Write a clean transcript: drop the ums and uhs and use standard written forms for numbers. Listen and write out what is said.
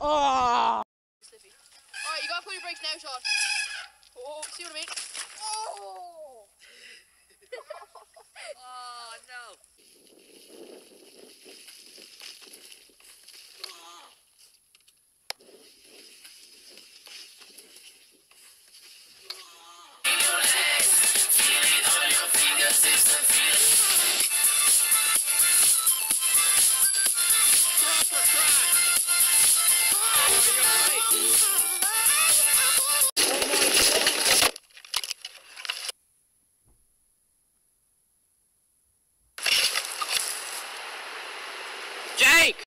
Oh! Slippy. Alright, you gotta put your brakes now, Sean. Oh, see what I mean? Oh! Oh no! Jake!